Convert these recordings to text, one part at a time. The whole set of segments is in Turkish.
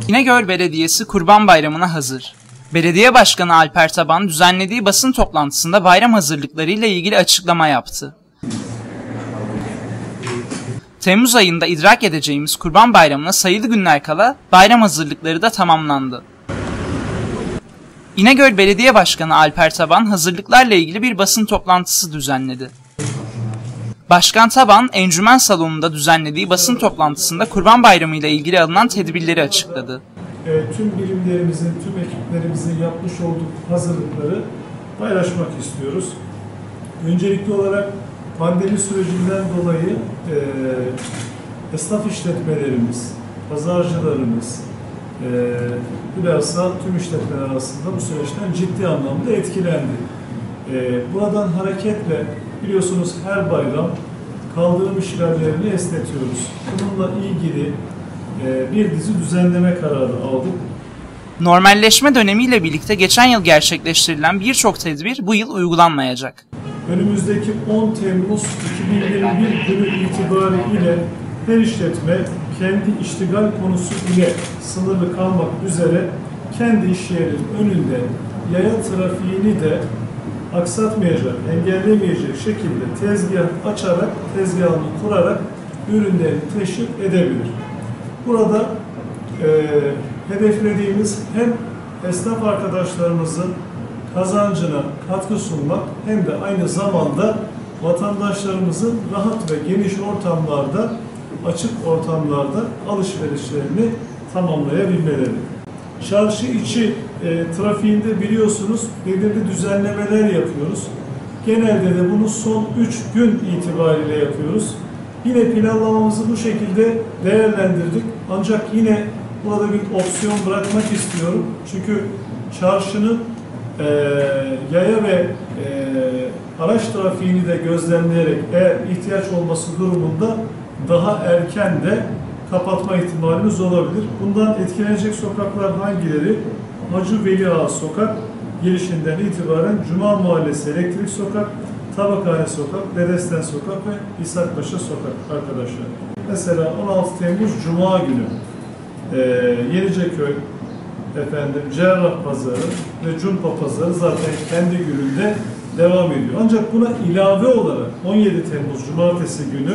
İnegöl Belediyesi Kurban Bayramı'na hazır. Belediye Başkanı Alper Taban düzenlediği basın toplantısında bayram hazırlıklarıyla ilgili açıklama yaptı. Temmuz ayında idrak edeceğimiz Kurban Bayramı'na sayılı günler kala bayram hazırlıkları da tamamlandı. İnegöl Belediye Başkanı Alper Taban hazırlıklarla ilgili bir basın toplantısı düzenledi. Başkan Taban, Encümen Salonu'nda düzenlediği basın toplantısında Kurban Bayramı ile ilgili alınan tedbirleri açıkladı. Tüm birimlerimizin, tüm ekiplerimizin yapmış olduğu hazırlıkları paylaşmak istiyoruz. Öncelikli olarak pandemi sürecinden dolayı esnaf işletmelerimiz, pazarcılarımız, bilhassa tüm işletmeler arasında bu süreçten ciddi anlamda etkilendi. Buradan hareketle biliyorsunuz her bayram kaldırım işlemlerini esnetiyoruz. Bununla ilgili bir dizi düzenleme kararı aldık. Normalleşme dönemiyle birlikte geçen yıl gerçekleştirilen birçok tedbir bu yıl uygulanmayacak. Önümüzdeki 10 Temmuz 2021 günü itibariyle her işletme kendi iştigal konusu ile sınırlı kalmak üzere kendi iş yerinin önünde yaya trafiğini de aksatmayacak, engellemeyecek şekilde tezgah açarak, tezgahını kurarak ürünlerini teşvik edebilir. Burada hedeflediğimiz hem esnaf arkadaşlarımızın kazancına katkı sunmak hem de aynı zamanda vatandaşlarımızın rahat ve geniş ortamlarda, açık ortamlarda alışverişlerini tamamlayabilmeleri. Çarşı içi trafiğinde biliyorsunuz belirli düzenlemeler yapıyoruz. Genelde de bunu son 3 gün itibariyle yapıyoruz. Yine planlamamızı bu şekilde değerlendirdik. Ancak yine burada bir opsiyon bırakmak istiyorum. Çünkü çarşının yaya ve araç trafiğini de gözlemleyerek eğer ihtiyaç olması durumunda daha erken de kapatma ihtimalimiz olabilir. Bundan etkilenecek sokaklar hangileri? Hacı Veli Ağa Sokak girişinden itibaren Cuma Mahallesi Elektrik Sokak, Tabakhane Sokak, Bedesten Sokak ve İshakpaşa Sokak arkadaşlar. Mesela 16 Temmuz Cuma günü Yeniceköy, Cerrah Pazarı ve Cumpa Pazarı zaten kendi gününde devam ediyor. Ancak buna ilave olarak 17 Temmuz Cumartesi günü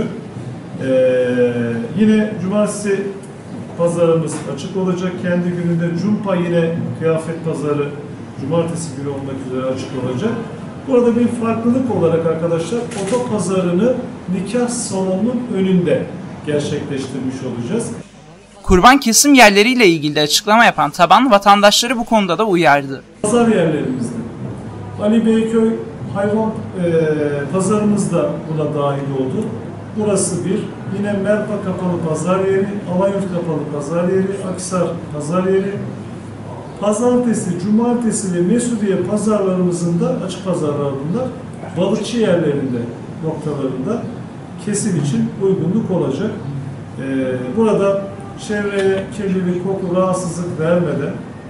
yine Cumartesi pazarımız açık olacak. Kendi gününde Cumpa yine kıyafet pazarı Cumartesi günü olmak üzere açık olacak. Burada bir farklılık olarak arkadaşlar otopazarını nikah salonunun önünde gerçekleştirmiş olacağız. Kurban kesim yerleriyle ilgili açıklama yapan Taban vatandaşları bu konuda da uyardı. Pazar yerlerimizde Ali Beyköy hayvan pazarımız da buna dahil oldu. Burası bir. Yine Merpa Kapalı Pazar Yeri, Alayurt Kapalı Pazar Yeri, Aksar Pazar Yeri. Pazartesi, cumartesi ve Mesudiye pazarlarımızın da açık pazarlar bunlar. Balıkçı yerlerinde, noktalarında kesim için uygunluk olacak. Burada çevreye kirlilik, koku, rahatsızlık vermeden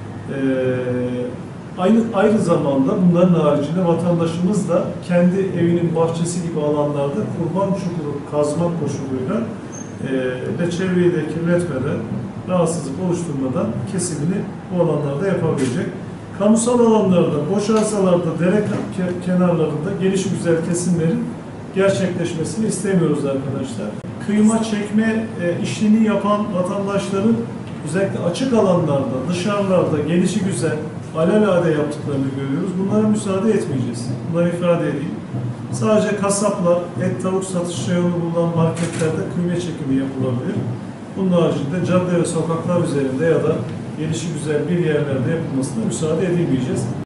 aynı zamanda bunların haricinde vatandaşımız da kendi evinin bahçesi gibi alanlarda kurban çukuru kazmak koşuluyla ve çevreyi de kirletmeden, rahatsızlık oluşturmadan kesimini bu alanlarda yapabilecek. Kamusal alanlarda, boş arsalarda, dere kenarlarında geniş güzel kesimlerin gerçekleşmesini istemiyoruz arkadaşlar. Kıyma çekme işini yapan vatandaşların özellikle açık alanlarda, dışarılarda gelişi güzel, alelade yaptıklarını görüyoruz. Bunlara müsaade etmeyeceğiz. Bunları ifade edeyim. Sadece kasaplar, et tavuk satış reyonu bulunan marketlerde kıyma çekimi yapılabilir. Bunun haricinde cadde ve sokaklar üzerinde ya da gelişi güzel bir yerlerde yapılmasına müsaade edilmeyeceğiz.